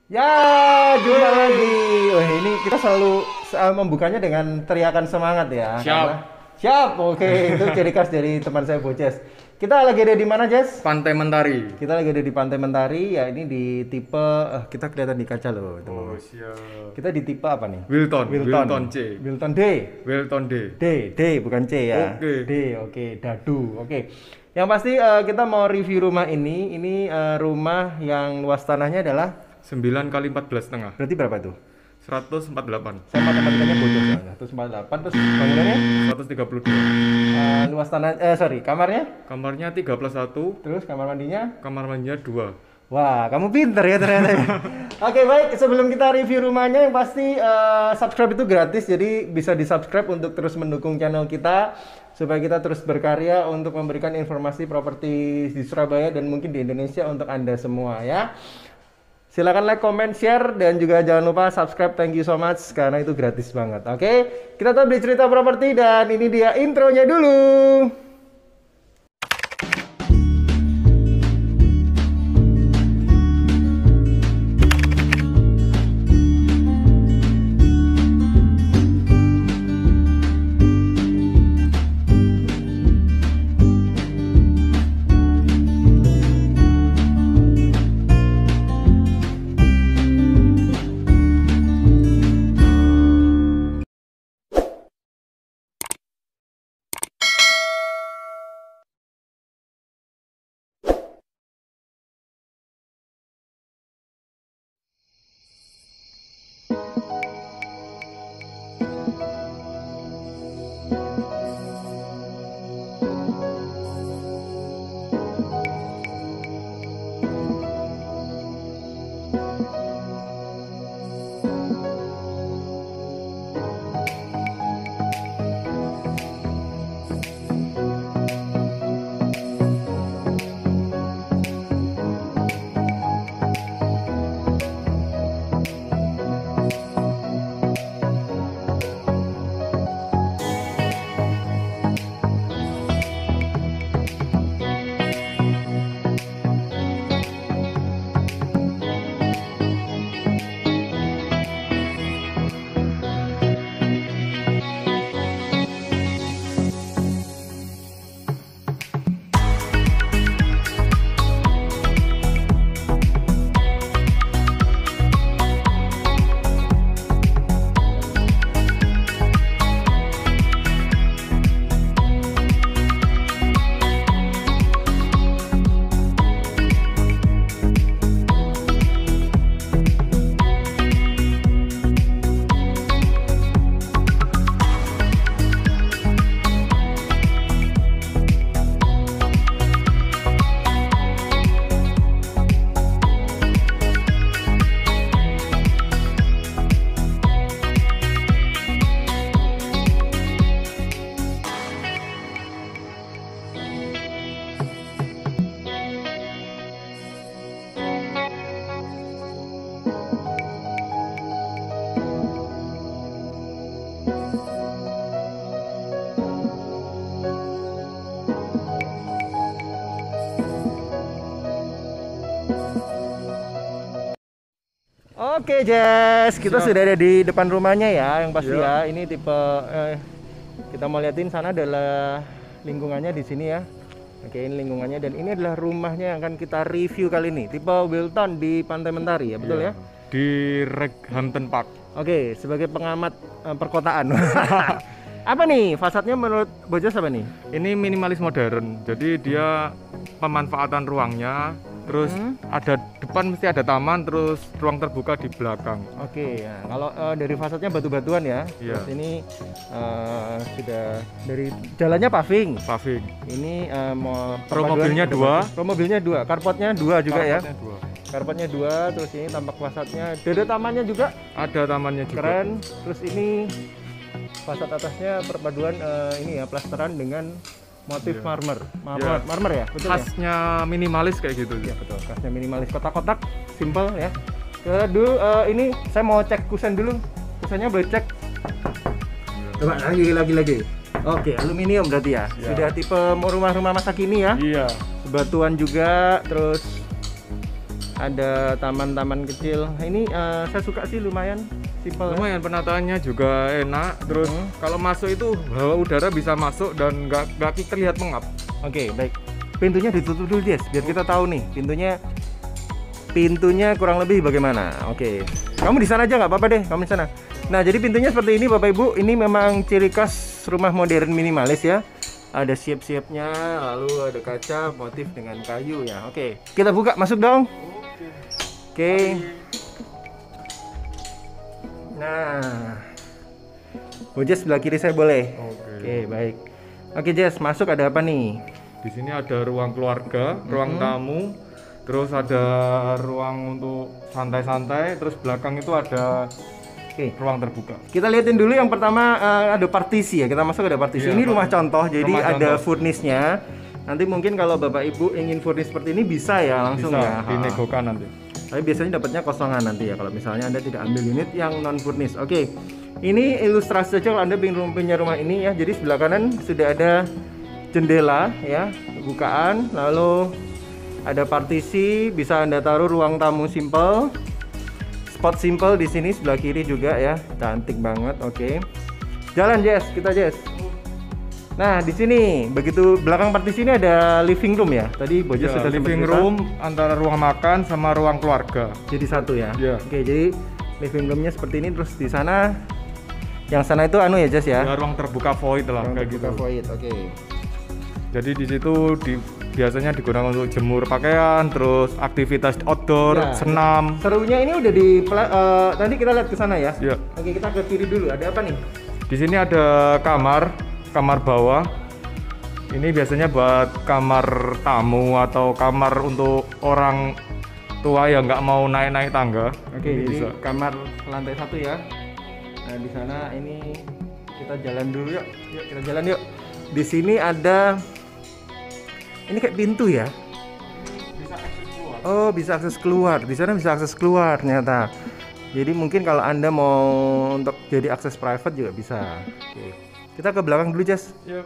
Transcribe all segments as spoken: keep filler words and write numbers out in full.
Ya, jumpa lagi. Wah, ini kita selalu uh, membukanya dengan teriakan semangat ya. Siap. Karena, siap. Oke, itu ciri khas dari teman saya Boces. Kita lagi ada di mana, Jess? Pantai Mentari. Kita lagi ada di Pantai Mentari. Ya, ini di tipe eh, kita kelihatan di kaca loh, Oh, teman-teman. siap. Kita di tipe apa nih? Wilton, Wilton C. Wilton D. Wilton D. D, D bukan C ya. Oke. D, oke, dadu. Oke. Yang pasti eh, kita mau review rumah ini. Ini eh, rumah yang luas tanahnya adalah sembilan kali empat belas setengah. berarti berapa tuh? seratus empat puluh delapan. Saya matematikanya bodoh soalnya. seratus empat puluh delapan terus bangunannya seratus tiga puluh dua. eh, luas tanah eh sorry, kamarnya? Kamarnya tiga plus satu, Terus kamar mandinya? kamar mandinya dua. Wah, kamu pinter ya ternyata. Ya. Oke, baik. Sebelum kita review rumahnya, yang pasti eh, subscribe itu gratis. Jadi bisa di-subscribe untuk terus mendukung channel kita supaya kita terus berkarya untuk memberikan informasi properti di Surabaya dan mungkin di Indonesia untuk Anda semua ya. Silakan like, comment, share, dan juga jangan lupa subscribe. Thank you so much karena itu gratis banget. Oke, kita tuh beli cerita properti dan ini dia intronya dulu. Oke, Jess, kita Siap. sudah ada di depan rumahnya ya, yang pasti Ya. ya. Ini tipe eh, kita mau liatin sana adalah lingkungannya di sini ya. Oke, ini lingkungannya dan ini adalah rumahnya yang akan kita review kali ini. Tipe Wilton di Pantai Mentari ya, betul ya? Di Reghampton Park. Oke, sebagai pengamat eh, perkotaan. Apa nih fasadnya menurut Bojas apa nih? Ini minimalis modern. Jadi dia pemanfaatan ruangnya, terus Hmm. ada depan mesti ada taman, terus ruang terbuka di belakang. Oke, ya. Kalau eh, dari fasadnya batu-batuan ya. Iya. Terus ini eh, sudah dari jalannya paving. Paving. Ini eh, mau Pro perpaduan mobilnya gitu, dua. Pro mobilnya dua, karpotnya dua juga ya. Karpetnya dua. Karpotnya dua, terus ini tampak fasadnya. Ada tamannya juga, Ada tamannya juga. keren. Terus ini fasad atasnya perpaduan eh, ini ya, plasteran dengan motif Iya. marmer. Marmer, Iya. marmer ya, betul ya? Khasnya minimalis kayak gitu. Iya betul, khasnya minimalis, kotak-kotak, simple ya. Kedua eh, ini saya mau cek kusen dulu. Kusennya boleh cek. Coba lagi lagi lagi. Oke, aluminium berarti ya. Ya. Sudah tipe rumah-rumah masa kini ya. Iya. Batuan juga, terus ada taman-taman kecil. Ini uh, saya suka sih, lumayan simpel. Lumayan penataannya juga enak. Terus Hmm. kalau masuk itu hawa udara bisa masuk dan nggak nggak terlihat mengap. Oke, baik. Pintunya ditutup dulu, Jess, biar kita tahu nih pintunya pintunya kurang lebih bagaimana. Oke. Kamu di sana aja nggak apa-apa deh, kamu di sana. Nah, jadi pintunya seperti ini Bapak Ibu. Ini memang ciri khas rumah modern minimalis ya. Ada siap-siapnya, lalu ada kaca, motif dengan kayu ya. Oke. Kita buka, masuk dong. Oke. Nah. Oh, Jess, sebelah kiri saya boleh. Oke. Oke, baik. Oke, Jess, masuk ada apa nih? Di sini ada ruang keluarga, ruang tamu, terus ada ruang untuk santai-santai, terus belakang itu ada Oke. ruang terbuka. Kita lihatin dulu yang pertama, uh, ada partisi ya. Kita masuk ada partisi. Iya, ini rumah Pak. contoh, jadi Rumah ada contoh. furnisnya. Nanti mungkin kalau Bapak Ibu ingin furnis seperti ini bisa ya langsung Bisa ya. Ha. dinegokan nanti. Tapi biasanya dapatnya kosongan nanti ya kalau misalnya Anda tidak ambil unit yang non furnis. Oke. Ini ilustrasi saja kalau Anda ingin punya rumah ini ya. Jadi sebelah kanan sudah ada jendela ya, bukaan, lalu ada partisi, bisa Anda taruh ruang tamu simple. Spot simple di sini sebelah kiri juga ya. Cantik banget. Oke. Jalan, Jess, kita Jess. Nah, di sini begitu belakang partisi ini ada living room ya. Tadi Bojo Ya, sudah sempat living cerita. room antara ruang makan sama ruang keluarga. Jadi satu ya. Iya. Oke, jadi living roomnya seperti ini, terus di sana yang sana itu anu ya, Jess ya. Ya, ruang terbuka void lah Ruang kayak terbuka gitu. void. Oke. Jadi di situ di, biasanya digunakan untuk jemur pakaian, terus aktivitas outdoor, Ya. senam. Serunya ini udah di pela- eh, nanti kita lihat ke sana ya. Ya. Oke, kita ke kiri dulu. Ada apa nih? Di sini ada kamar, kamar bawah. Ini biasanya buat kamar tamu atau kamar untuk orang tua yang nggak mau naik-naik tangga. Oke, Ini jadi bisa. kamar lantai satu ya. Nah, di sana ini kita jalan dulu yuk. Yuk, kita jalan yuk. Di sini ada ini kayak pintu ya. Bisa akses keluar. Oh, bisa akses keluar. Di sana bisa akses keluar ternyata. Jadi mungkin kalau Anda mau untuk jadi akses private juga bisa. Oke. Kita ke belakang dulu, Jess. Ya.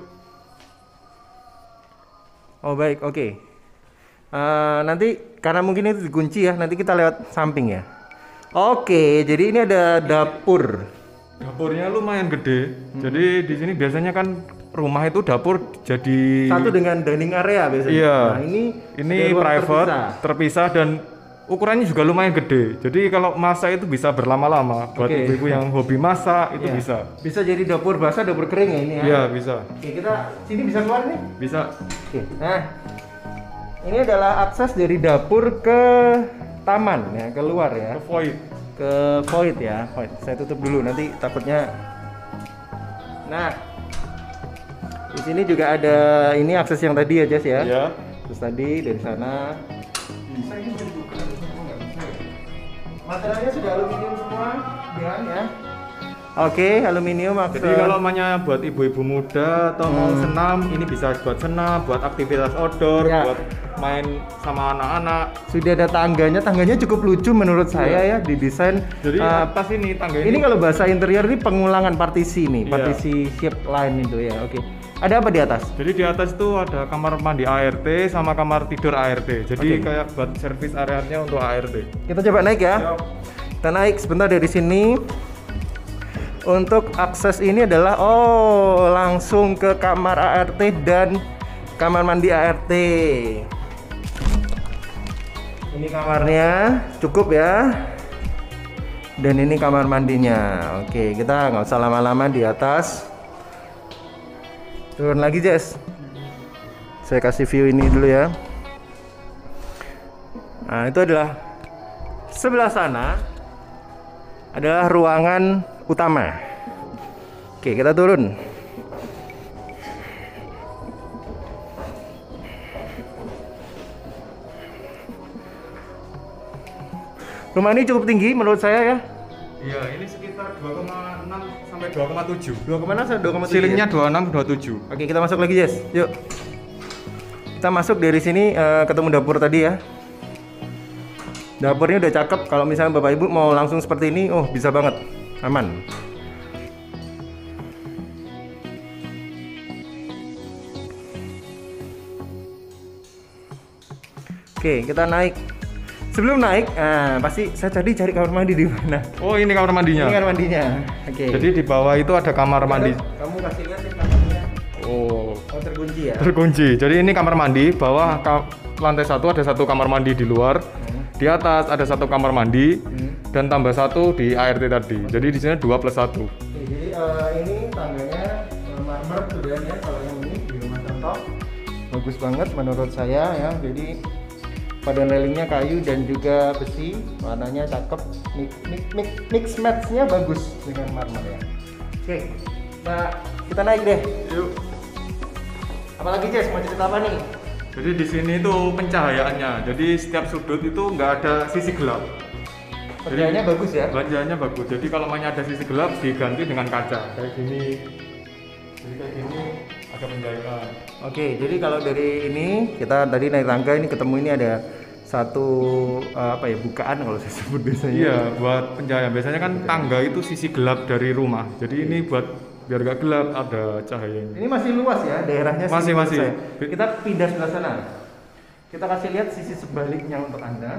Oh, baik. Oke. Eh, nanti karena mungkin itu dikunci ya, nanti kita lewat samping ya. Oke, jadi ini ada dapur. Dapurnya lumayan gede. Jadi di sini biasanya kan rumah itu dapur jadi Satu dengan dining area biasanya. Iya. Nah, ini ini ada ruang private, terpisah. terpisah. Dan ukurannya juga lumayan gede. Jadi kalau masak itu bisa berlama-lama. Buat Oke. ibu-ibu yang hobi masak itu Iya. bisa. Bisa jadi dapur basah, dapur kering ya ini ya. Iya, bisa. Oke, kita sini bisa keluar nih. Bisa. Oke. Nah, ini adalah akses dari dapur ke taman ya, keluar ya. Ke void. Ke void ya. Void. Saya tutup dulu nanti takutnya. Nah, di sini juga ada ini akses yang tadi ya, Jess ya. Iya. Terus tadi dari sana bisa ini bisa dibuka, harusnya kok nggak bisa ya? Materialnya sudah aluminium semua, bilang ya. Oke, aluminium akses. Jadi kalau namanya buat ibu-ibu muda atau mau senam, ini bisa buat senam, buat aktivitas outdoor, Ya. buat main sama anak-anak. Sudah ada tangganya, tangganya cukup lucu menurut saya ya, didesain. Jadi eh, atas ini tangga ini ini, kalau bahasa interior ini pengulangan partisi nih, Iya. partisi shape line itu ya. Oke. Ada apa di atas? jadi di atas itu ada kamar mandi A R T sama kamar tidur A R T. Jadi Oke. kayak buat servis areanya untuk A R T. Kita coba naik ya. Siap. Kita naik sebentar dari sini. Untuk akses ini adalah oh langsung ke kamar A R T dan kamar mandi A R T. Ini kamarnya cukup ya. Dan ini kamar mandinya. Oke, kita nggak usah lama-lama di atas. Turun lagi, Jess. Saya kasih view ini dulu ya. Nah, itu adalah sebelah sana adalah ruangan utama. Oke, kita turun. Rumah ini cukup tinggi menurut saya ya. Iya, ini sekitar dua koma enam sampai dua koma tujuh. dua koma enam sampai dua koma tujuh. Ceilingnya dua puluh enam dua puluh tujuh. Oke, kita masuk lagi, Jess. Yuk. Kita masuk dari sini eh, ketemu dapur tadi ya. Dapurnya udah cakep. Kalau misalnya Bapak Ibu mau langsung seperti ini, oh bisa banget. Aman. Oke, kita naik. sebelum naik, nah, pasti saya tadi cari kamar mandi di mana. Oh, ini kamar mandinya. Ini kamar mandinya. Oke. Jadi di bawah itu ada kamar mandi. Kamu kasih lihat nih kamarnya. Oh, Oh, terkunci ya. terkunci. Jadi ini kamar mandi, bawah ka- lantai satu ada satu kamar mandi di luar. Hmm. Di atas ada satu kamar mandi Hmm. dan tambah satu di A R T tadi. Jadi di sini dua plus satu. Oke, jadi eh, ini tangganya eh, marmer sudah ya kalau yang ini di rumah contoh. Bagus banget menurut saya ya. Jadi padan railingnya kayu dan juga besi, warnanya cakep. Mix, mix, mix, mix match-nya bagus dengan marmer ya. Oke, nah kita naik deh. Yuk. Apalagi Jess, mau cerita apa nih? Jadi di sini itu pencahayaannya. Jadi setiap sudut itu nggak ada sisi gelap. Pencahayaannya bagus ya? Pencahayaannya bagus. Jadi kalau mainnya ada sisi gelap diganti dengan kaca kayak gini. Jadi kayak gini ada pencahayaan. Oke, jadi kalau dari ini kita tadi naik tangga ini ketemu ini ada satu eh, apa ya bukaan kalau saya sebut biasanya. Iya, buat pencahayaan. Biasanya kan tangga itu sisi gelap dari rumah. Jadi ini buat biar gak gelap ada cahayanya. Ini masih luas ya daerahnya. sih Masih, menurut masih. saya. Kita pindah sebelah sana. Kita kasih lihat sisi sebaliknya untuk Anda.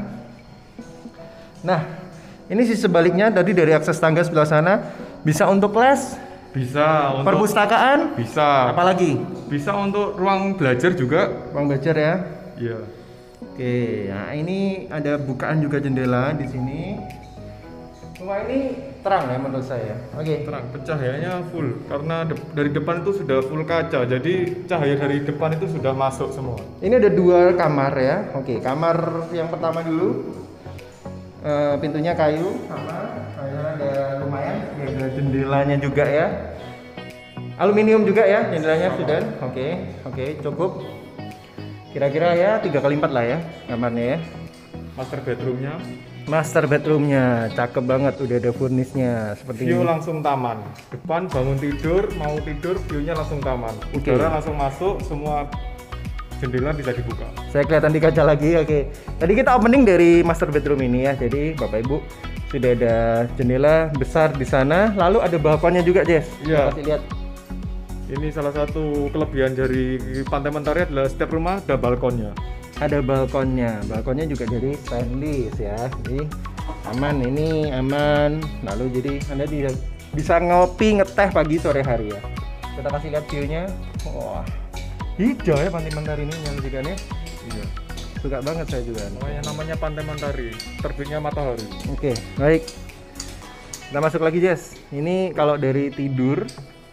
Nah, ini sisi sebaliknya tadi dari akses tangga sebelah sana bisa untuk les, Bisa untuk perpustakaan, bisa. apalagi Bisa untuk ruang belajar juga. ruang belajar ya. Iya. Oke, nah ini ada bukaan juga jendela di sini. Rumah ini terang ya menurut saya. Oke. Terang, pencahayaannya full karena de- dari depan itu sudah full kaca. Jadi cahaya dari depan itu sudah masuk semua. Ini ada dua kamar ya. Oke, kamar yang pertama dulu. Eh, pintunya kayu sama, kayaknya ada lumayan, ada jendelanya juga ya. Aluminium juga ya jendelanya sudah. Oke, oke cukup. Kira-kira ya tiga kali empat lah ya kamarnya ya. Master bedroomnya, Master bedroomnya cakep banget, udah ada furnisnya seperti view ini. langsung taman. Depan bangun tidur, mau tidur, view-nya langsung taman. Oke. Udara langsung masuk, semua jendela bisa dibuka. Saya kelihatan di kaca lagi. Oke. Tadi kita opening dari master bedroom ini ya. Jadi Bapak Ibu sudah ada jendela besar di sana. Lalu ada balkonnya juga, Jess. Iya. Kita kasih lihat. Ini salah satu kelebihan dari Pantai Mentari adalah setiap rumah ada balkonnya. Ada balkonnya. Balkonnya juga dari stainless ya. Jadi aman ini, aman. Lalu jadi Anda bisa bisa ngopi, ngeteh pagi sore hari ya. Kita kasih lihat view-nya. Wah. Hijau ya Pantai Mentari ini menyajikannya. Iya. Suka banget saya juga. Namanya namanya Pantai Mentari, terbitnya matahari. Oke, baik. Kita masuk lagi, Jess. Ini kalau dari tidur,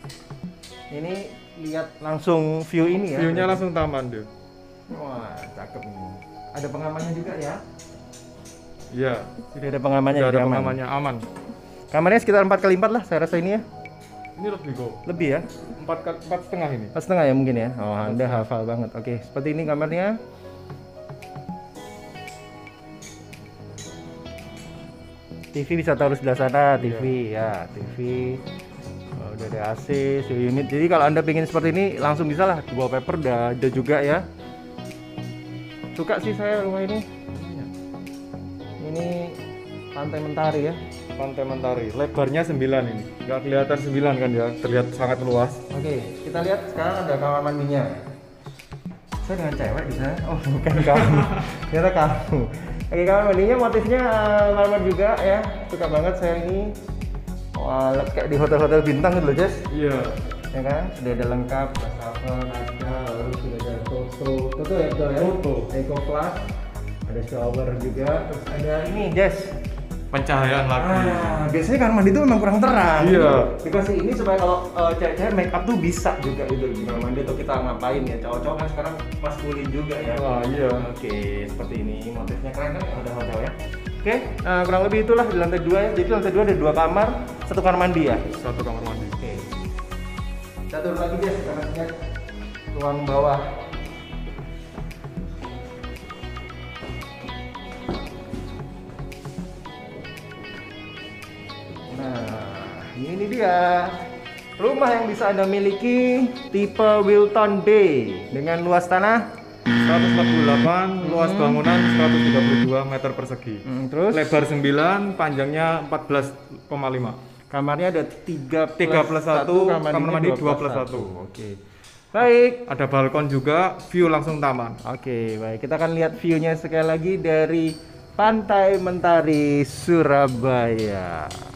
ini lihat langsung view ini ya. View-nya langsung taman deh. Wah, cakep nih. Ada pengamannya juga ya. Iya. Sudah ada pengamannya, Tidak jadi ada aman. pengamannya, aman. Kamarnya sekitar empat kali empat lah saya rasa ini ya. Ini lebih kok. Lebih ya. Empat ka- empat setengah ini. Pas setengah ya mungkin ya. Oh, Anda hafal banget. Oke, seperti ini kamarnya. T V bisa taruh sebelah sana, T V ya, T V. Oh, udah ada A C, suhu unit. Jadi kalau Anda pengen seperti ini langsung bisa lah. Wallpaper udah ada juga ya. Suka sih saya rumah ini. Ini Pantai Mentari ya. Pantai Mentari. Lebarnya sembilan ini. Nggak kelihatan sembilan kan ya, terlihat sangat luas. Oke, kita lihat sekarang ada kamar mandinya. Saya dengan cewek di sana. Oh, bukan kamu. Ternyata kamu. Oke, kamar mandinya motifnya uh, marmer juga ya. Suka banget saya ini. Wah, kayak di hotel-hotel bintang gitu loh, Jess. Iya. Ya kan? Sudah ada lengkap, wastafel, kaca, lalu sudah ada foto, foto ya, betul ya? Foto. Eco flash. Ada shower juga, terus ada ini, Jess. Pencahayaan lagi. Ah, biasanya kamar mandi itu memang kurang terang. Iya. Dikasih ini supaya kalau uh, cewek-cewek make up tuh bisa juga gitu di kamar mandi atau kita ngapain ya. Cowok-cowok kan sekarang maskulin juga ya. Wah, iya. Oke, seperti ini motifnya keren kan hotel-hotel ya. Oke, nah, kurang lebih itulah di lantai dua ya. Jadi lantai dua ada dua kamar, satu kamar mandi ya. Satu kamar mandi. Oke. Kita turun lagi guys, kita lihat ruang bawah. Nah, ini dia rumah yang bisa Anda miliki tipe Wilton Bay dengan luas tanah. seratus empat puluh delapan, luas bangunan seratus tiga puluh dua meter persegi. Hmm, terus Lebar sembilan, panjangnya empat belas koma lima. kamarnya ada tiga tiga plus satu, kamar kamar mandi mandi dua plus satu. Oke. Baik. Ada balkon juga, view langsung taman. Oke, baik. Kita akan lihat view-nya sekali lagi dari Pantai Mentari, Surabaya.